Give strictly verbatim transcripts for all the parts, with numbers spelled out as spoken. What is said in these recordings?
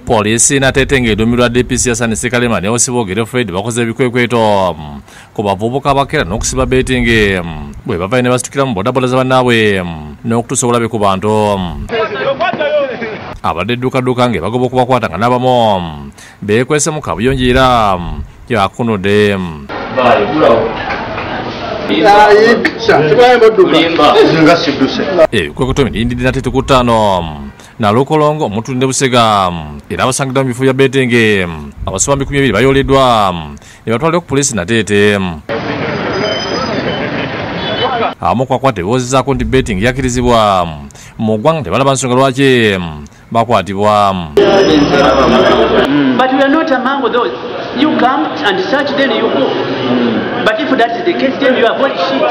Polisi natetenge eddumiro D P C yasanise Kalema ne Osibogere Fred bakoze ebikwekweto ku bavubuka abakera n'okusiba betting bwe bava ne basitukira mu bodaboda z'abannaabwe n'okutuusa obulabe ku bantu. Abadde edduukadduuka nge bagoba okubakwata nga n'abamu beekwese mu kabuyonjo era yakunudde. Ebikwekweto mirindidi na tete ku ttaano Nalukolongo Omutunda Busega era abasangidwa mu bifo bya betting abasoma bikumi ebiri bayoleddwa ne batwalibwa ku poliisi nateete. Abamu kwakwata ebiwozezaako nti betting yakkirizibwa mu ggwanga tebalaba nsonga lwaki bakwatibwa. But we are not among those. You come and search, then you go. But if that is the case, then you avoid shit.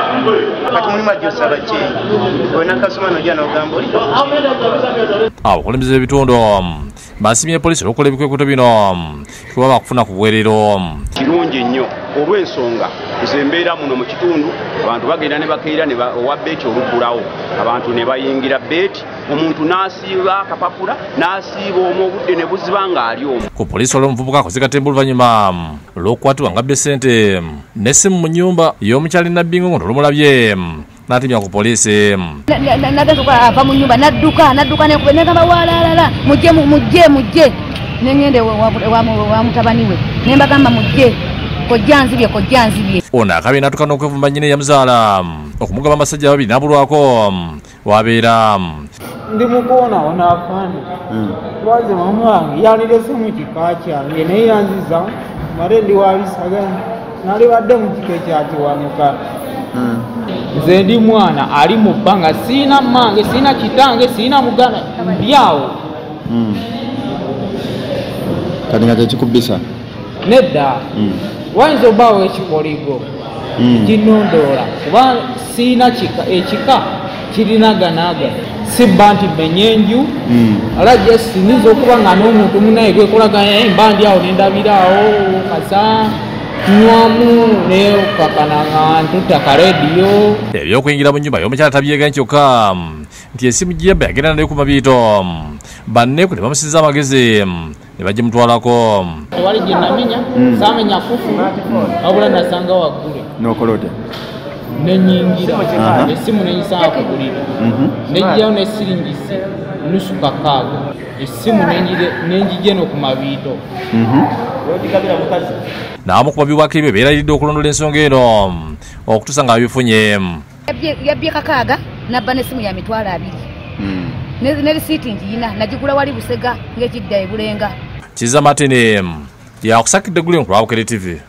Abakulembeze b'ebitundu basimye poliisi olw'okukola ebikwekweto bino kuba bakufuna ku bwerero. Kirungi nnyo olw'ensonga nze mbeera muno mu kitundu abantu bagenda ne bakeera ne owa beeti oluggulawo abantu ne bayingira beeti omuntu n'asiiba akapapula n'asiiba omu obudde ne buziba ng'ali omu. Ku poliisi olw'omuvubuka akoze katemba oluvannyuma olw'okukwatibwa ng'abbye ssente n'essimu mu nnyumba y'omukyali Nabbingo olumulabye n'atemya ku poliisi. N'adduka ava mu nnyumba n'adduka n'adduka n'ekuba n'egamba walaalala mujje mujje mujje n'engende wa mutabani we ne mbagamba mujje kojja nzibye kojja nzibye. Ono akabye n'atuuka n'okwevumba nnyina yamuzaala okumugaba amasajja babiri n'abulwako wabeera. Ndi mukoona onaafaani lwaze mama wange yanirese mu kika kyange naye yanziza mare ndi wabisaganya nali badde mu kika ekyakiwanuka. Nze ndi mwana ali mu bbanga siina mmange siina kitange siina mugana ndyawo. Kati nga tekikubbisa? Nedda wayinza obbaawo ekikoligo kinondoola kuba siina ekika kirinaganaga sibba nti menyenju ala je siniza okuba nga n'omuntu munaye gwekolaganya mba ndi awo nendabiraawo kasa nywamu ne kakananga ntutaka rediyo. Ebyokuyingira mu nnyumba y'omukyala tabyeganya kyokka nti essimu gye yabba yagenda nayo ku mabiito banne ku ne bamusinza amagezi ne bagimutwalako. Tewali gye namenya saamenya kufu wabula nasanga waggule. N'okola otya? Nenyingira essimu nenyisanga ku buliri nejjayo nesiringisi nusu kakaaga essimu nenjije no ku mabiito. N'abamu ku babiwako ebyo beeraliridde okulondola ensonga eno okutuusa nga babifunye. Yabbye kakaaga nabba n'essimu ya mitwalo abiri ne risiiti njiyina nagigula wali Busega ng'ekidda e Bulenga. Kiza Martin yakusakidde Gulin ku Lwabukere T V.